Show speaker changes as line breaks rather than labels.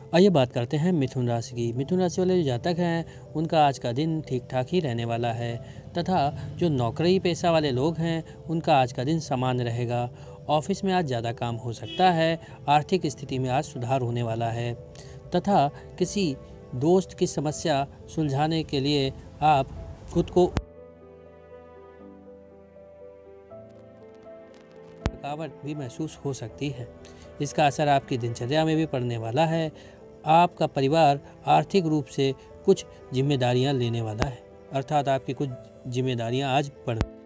आइए बात करते हैं मिथुन राशि की। मिथुन राशि वाले जो जातक हैं उनका आज का दिन ठीक ठाक ही रहने वाला है तथा जो नौकरी पेशा वाले लोग हैं उनका आज का दिन सामान्य रहेगा। ऑफिस में आज ज़्यादा काम हो सकता है। आर्थिक स्थिति में आज सुधार होने वाला है तथा किसी दोस्त की समस्या सुलझाने के लिए आप खुद को थकावट भी महसूस हो सकती है। इसका असर आपकी दिनचर्या में भी पड़ने वाला है। आपका परिवार आर्थिक रूप से कुछ जिम्मेदारियां लेने वाला है, अर्थात आपकी कुछ जिम्मेदारियां आज बढ़